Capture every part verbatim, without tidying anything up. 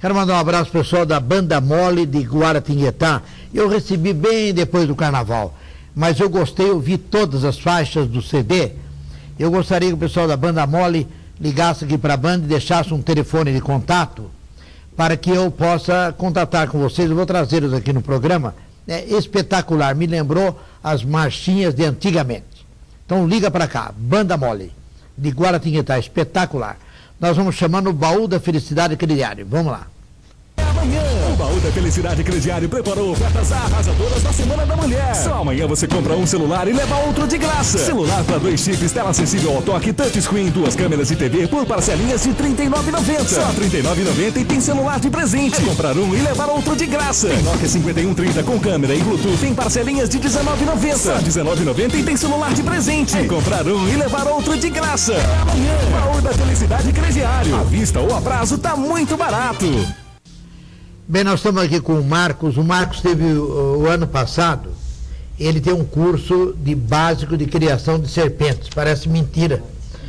Quero mandar um abraço pessoal da Banda Mole de Guaratinguetá. Eu recebi bem depois do carnaval, mas eu gostei, eu vi todas as faixas do C D. Eu gostaria que o pessoal da Banda Mole ligasse aqui para a banda e deixasse um telefone de contato para que eu possa contatar com vocês. Eu vou trazê-los aqui no programa. É espetacular, me lembrou as marchinhas de antigamente. Então liga para cá, Banda Mole de Guaratinguetá, espetacular. Nós vamos chamar no Baú da Felicidade Crediário. Vamos lá. Amanhã, o Baú da Felicidade Crediário preparou ofertas arrasadoras da Semana da Mulher. Só amanhã você compra um celular e leva outro de graça. Celular para dois chips, tela acessível ao toque, touchscreen, duas câmeras e T V por parcelinhas de trinta e nove reais e noventa centavos. Só trinta e nove reais e noventa centavos e tem celular de presente. É comprar um e levar outro de graça. Tem Nokia cinquenta e um trinta com câmera e Bluetooth, tem parcelinhas de dezenove reais e noventa centavos. Só dezenove reais e noventa centavos e tem celular de presente. É comprar um e levar outro de graça. É amanhã, Baú da Felicidade Crediário. À vista ou a prazo tá muito barato. Bem, nós estamos aqui com o Marcos. O Marcos teve o, o ano passado, ele tem um curso de básico de criação de serpentes. Parece mentira.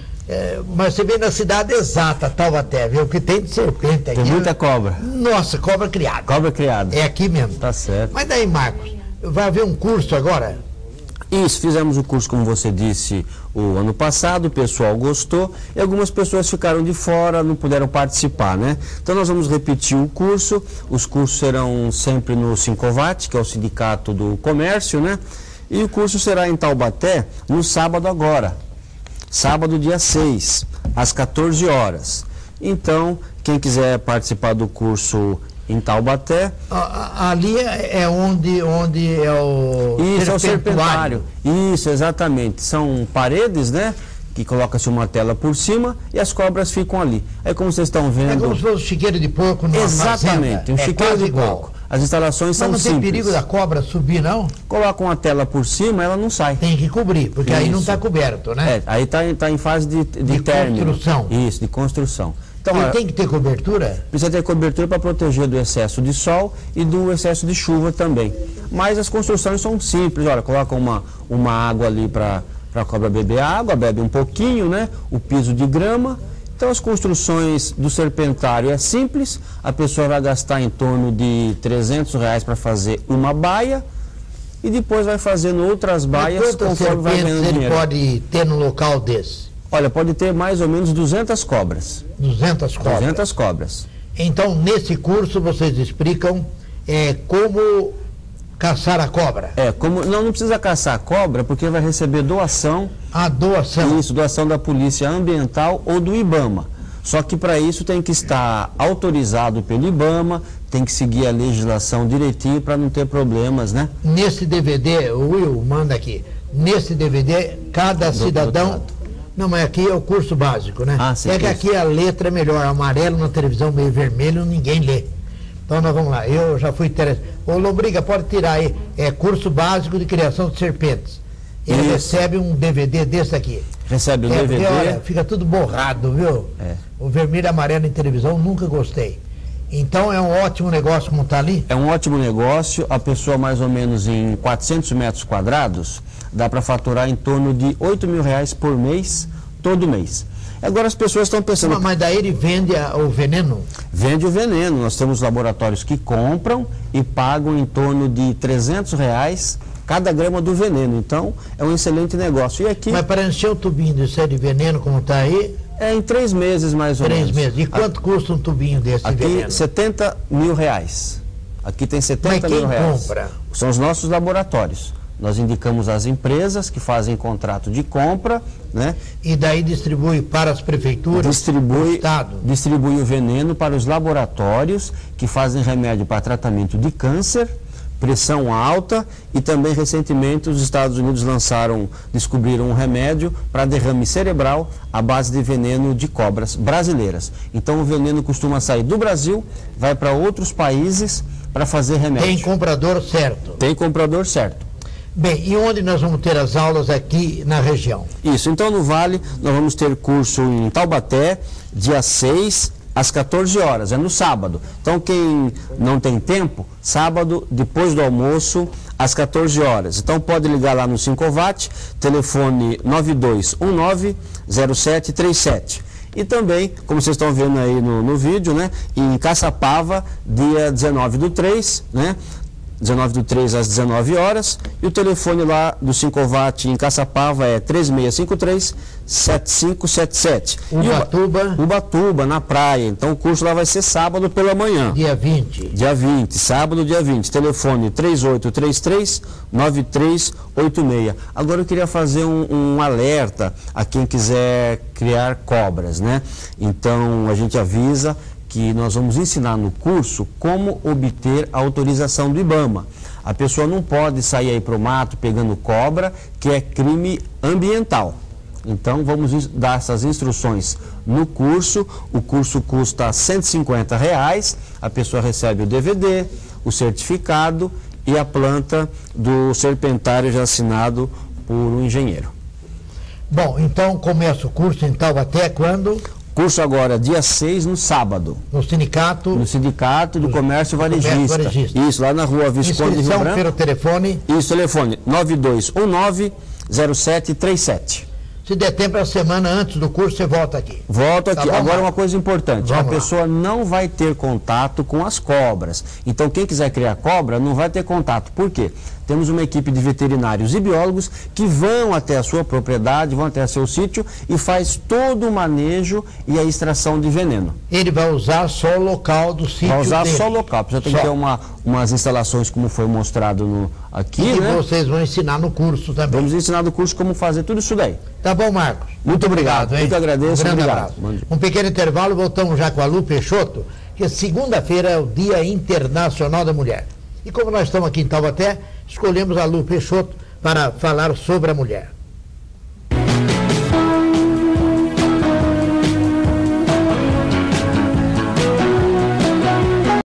É, mas você vê na cidade exata, Taubaté, viu? O que tem de serpente aqui. Tem muita cobra. Nossa, cobra criada. Cobra criada. É aqui mesmo. Tá certo. Mas daí, Marcos, vai haver um curso agora? Isso, fizemos o curso, como você disse, o ano passado, o pessoal gostou e algumas pessoas ficaram de fora, não puderam participar, né? Então nós vamos repetir o curso, os cursos serão sempre no Sincovat, que é o Sindicato do Comércio, né? E o curso será em Taubaté no sábado agora, sábado dia seis, às quatorze horas. Então, quem quiser participar do curso em Taubaté. Ali é onde, onde é o Isso, é o serpentário. Isso, exatamente. São paredes, né? Que coloca-se uma tela por cima e as cobras ficam ali. Aí, como vocês estão vendo... É como se fosse um chiqueiro de porco no Exatamente, um é chiqueiro de igual. porco. As instalações Mas são não simples. tem perigo da cobra subir, não? Coloca uma tela por cima, ela não sai. Tem que cobrir, porque Isso. aí não está coberto, né? É, aí está tá em fase de, de, de término. construção. Isso, de construção. Então, e tem que ter cobertura? Precisa ter cobertura para proteger do excesso de sol e do excesso de chuva também. Mas as construções são simples. Olha, coloca uma, uma água ali para a cobra beber água, bebe um pouquinho, né? O piso de grama. Então as construções do serpentário é simples. A pessoa vai gastar em torno de trezentos reais para fazer uma baia e depois vai fazendo outras baias conforme vai ganhando ele dinheiro. Pode ter no local desse? Olha, pode ter mais ou menos duzentas cobras. duzentas cobras? duzentas cobras. Então, nesse curso, vocês explicam é, como caçar a cobra? É, como não, não precisa caçar a cobra, porque vai receber doação. A doação? Isso, doação da Polícia Ambiental ou do IBAMA. Só que para isso tem que estar autorizado pelo IBAMA, tem que seguir a legislação direitinho para não ter problemas, né? Nesse D V D, o Will manda aqui, nesse D V D, cada do cidadão... Doutorado. Não, mas aqui é o curso básico, né? Ah, sim, é que aqui a letra é melhor, amarelo na televisão, meio vermelho, ninguém lê. Então nós vamos lá, eu já fui interessado. Ô Lombriga, pode tirar aí, é curso básico de criação de serpentes. Ele Isso. recebe um D V D desse aqui. Recebe o é, D V D. Porque, olha, fica tudo borrado, viu? É. O vermelho e amarelo em televisão, nunca gostei. Então é um ótimo negócio como está ali? É um ótimo negócio, a pessoa mais ou menos em quatrocentos metros quadrados, dá para faturar em torno de oito mil reais por mês, todo mês. Agora as pessoas estão pensando... Mas daí ele vende a, o veneno? Vende o veneno, nós temos laboratórios que compram e pagam em torno de trezentos reais cada grama do veneno, então é um excelente negócio. E aqui... Mas para encher o tubinho desse de veneno como está aí... É em três meses mais ou três menos. Três meses. E quanto a... custa um tubinho desse aqui, veneno? setenta mil reais. Aqui tem setenta mil reais. Mas quem compra? São os nossos laboratórios. Nós indicamos as empresas que fazem contrato de compra, né? E daí distribui para as prefeituras, distribui, Estado? Distribui o veneno para os laboratórios que fazem remédio para tratamento de câncer, pressão alta e também recentemente os Estados Unidos lançaram, descobriram um remédio para derrame cerebral à base de veneno de cobras brasileiras. Então o veneno costuma sair do Brasil, vai para outros países para fazer remédio. Tem comprador certo? Tem comprador certo. Bem, e onde nós vamos ter as aulas aqui na região? Isso, então no Vale nós vamos ter curso em Taubaté, dia seis às quatorze horas, é no sábado. Então quem não tem tempo, sábado, depois do almoço, às quatorze horas. Então pode ligar lá no Sincovat, telefone nove dois um nove, zero sete três sete. E também, como vocês estão vendo aí no, no vídeo, né, em Caçapava, dia dezenove do três, né, dezenove do três às dezenove horas, e o telefone lá do Sincovat em Caçapava é três seis cinco três, sete cinco sete sete. Ubatuba. E Ubatuba, na praia. Então o curso lá vai ser sábado pela manhã. Dia vinte. Dia vinte, sábado, dia vinte. Telefone três oito três três, nove três oito seis. Agora eu queria fazer um, um alerta a quem quiser criar cobras, né? Então a gente avisa que nós vamos ensinar no curso como obter a autorização do IBAMA. A pessoa não pode sair aí para o mato pegando cobra, que é crime ambiental. Então vamos dar essas instruções no curso. O curso custa cento e cinquenta reais, a pessoa recebe o D V D, o certificado e a planta do serpentário já assinado por um engenheiro. Bom, então começa o curso em Taubaté quando? Curso agora, dia seis, no sábado. No sindicato? No Sindicato do Comércio Varejista. Comércio Varejista. Isso, lá na rua Visconde de Rio Branco. Pelo telefone? Isso, telefone nove dois um nove, zero sete três sete. Se der tempo, a semana antes do curso, você volta aqui. Volto aqui. Tá bom, agora Marcos? uma coisa importante, Vamos a pessoa lá. não vai ter contato com as cobras. Então quem quiser criar cobra não vai ter contato. Por quê? Temos uma equipe de veterinários e biólogos que vão até a sua propriedade, vão até o seu sítio e faz todo o manejo e a extração de veneno. Ele vai usar só o local do sítio Vai usar dele. só o local. Você tem Só. que ter uma, umas instalações como foi mostrado no, aqui, E né? vocês vão ensinar no curso também. Vamos ensinar no curso como fazer tudo isso daí. Tá bom, Marcos? Muito obrigado. hein? Eu que agradeço. Um grande Obrigado. abraço. Bom dia. Um pequeno intervalo, voltamos já com a Lu Peixoto, que segunda-feira é o Dia Internacional da Mulher. E como nós estamos aqui em Taubaté, escolhemos a Lu Peixoto para falar sobre a mulher.